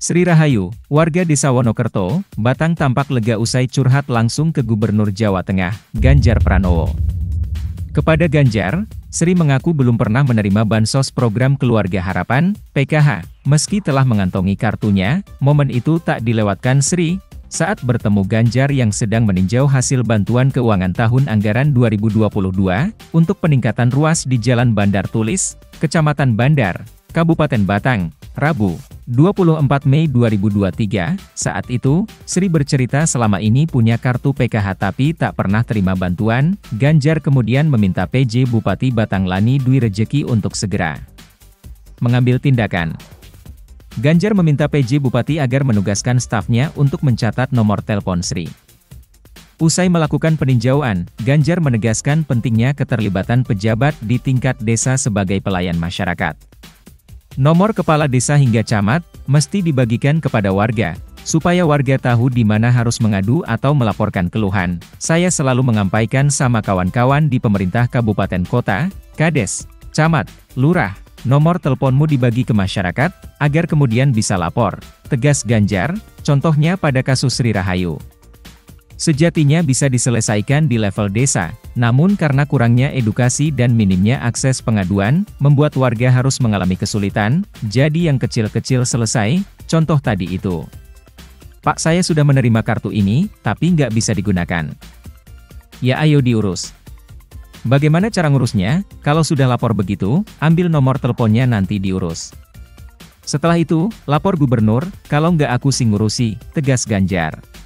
Sri Rahayu, warga Desa Wonokerto, Batang tampak lega usai curhat langsung ke Gubernur Jawa Tengah, Ganjar Pranowo. Kepada Ganjar, Sri mengaku belum pernah menerima bansos program Keluarga Harapan, PKH. Meski telah mengantongi kartunya, momen itu tak dilewatkan Sri, saat bertemu Ganjar yang sedang meninjau hasil bantuan keuangan tahun anggaran 2022, untuk peningkatan ruas di Jalan Bandar Tulis, Kecamatan Bandar, Kabupaten Batang, Rabu, 24 Mei 2023, saat itu, Sri bercerita selama ini punya kartu PKH tapi tak pernah terima bantuan. Ganjar kemudian meminta PJ Bupati Batang Lani Dwi Rejeki untuk segera mengambil tindakan. Ganjar meminta PJ Bupati agar menugaskan stafnya untuk mencatat nomor telepon Sri. Usai melakukan peninjauan, Ganjar menegaskan pentingnya keterlibatan pejabat di tingkat desa sebagai pelayan masyarakat. Nomor kepala desa hingga camat, mesti dibagikan kepada warga, supaya warga tahu di mana harus mengadu atau melaporkan keluhan. Saya selalu menyampaikan sama kawan-kawan di pemerintah kabupaten kota, kades, camat, lurah, nomor teleponmu dibagi ke masyarakat, agar kemudian bisa lapor, tegas Ganjar, contohnya pada kasus Sri Rahayu. Sejatinya bisa diselesaikan di level desa, namun karena kurangnya edukasi dan minimnya akses pengaduan, membuat warga harus mengalami kesulitan, jadi yang kecil-kecil selesai, contoh tadi itu. Pak, saya sudah menerima kartu ini, tapi nggak bisa digunakan. Ya ayo diurus. Bagaimana cara ngurusnya? Kalau sudah lapor begitu, ambil nomor teleponnya nanti diurus. Setelah itu, lapor gubernur, kalau nggak aku sing ngurusi, tegas Ganjar.